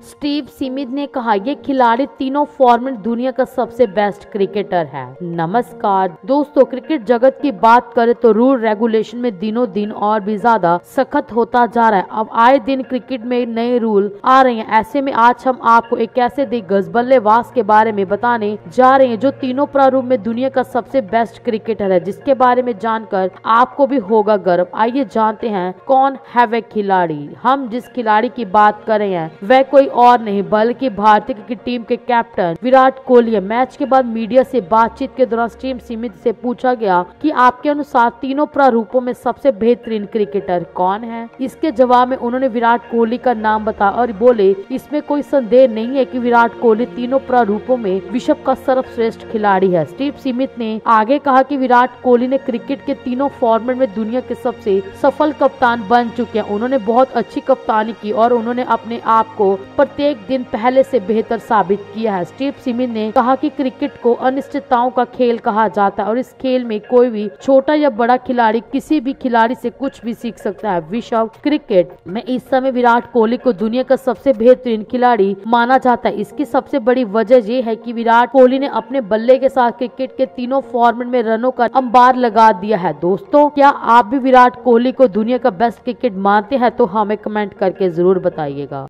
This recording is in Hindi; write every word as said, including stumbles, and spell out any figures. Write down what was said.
स्टीव स्मिथ ने कहा ये खिलाड़ी तीनों फॉर्मेट दुनिया का सबसे बेस्ट क्रिकेटर है। नमस्कार दोस्तों, क्रिकेट जगत की बात करें तो रूल रेगुलेशन में दिनों दिन और भी ज्यादा सख्त होता जा रहा है। अब आए दिन क्रिकेट में नए रूल आ रहे हैं। ऐसे में आज हम आपको एक ऐसे दिग्गज बल्लेबाज के बारे में बताने जा रहे हैं जो तीनों प्रारूप में दुनिया का सबसे बेस्ट क्रिकेटर है, जिसके बारे में जानकर आपको भी होगा गर्व। आइए जानते हैं कौन है वह खिलाड़ी। हम जिस खिलाड़ी की बात कर रहे हैं वह कोई और नहीं बल्कि भारतीय क्रिकेट टीम के कैप्टन विराट कोहली है। मैच के बाद मीडिया से बातचीत के दौरान स्टीव स्मिथ से पूछा गया कि आपके अनुसार तीनों प्रारूपों में सबसे बेहतरीन क्रिकेटर कौन है। इसके जवाब में उन्होंने विराट कोहली का नाम बताया और बोले इसमें कोई संदेह नहीं है कि विराट कोहली तीनों प्रारूपों में विश्व का सर्वश्रेष्ठ खिलाड़ी है। स्टीव स्मिथ ने आगे कहा कि विराट कोहली ने क्रिकेट के तीनों फॉर्मेट में दुनिया के सबसे सफल कप्तान बन चुके हैं। उन्होंने बहुत अच्छी कप्तानी की और उन्होंने अपने आप को प्रत्येक दिन पहले से बेहतर साबित किया है। स्टीव स्मिथ ने कहा कि क्रिकेट को अनिश्चितताओं का खेल कहा जाता है और इस खेल में कोई भी छोटा या बड़ा खिलाड़ी किसी भी खिलाड़ी से कुछ भी सीख सकता है। विश्व क्रिकेट में इस समय विराट कोहली को दुनिया का सबसे बेहतरीन खिलाड़ी माना जाता है। इसकी सबसे बड़ी वजह यह है कि विराट कोहली ने अपने बल्ले के साथ क्रिकेट के तीनों फॉर्मेट में रनों का अंबार लगा दिया है। दोस्तों, क्या आप भी विराट कोहली को दुनिया का बेस्ट क्रिकेट मानते हैं? तो हमें कमेंट करके जरूर बताइएगा।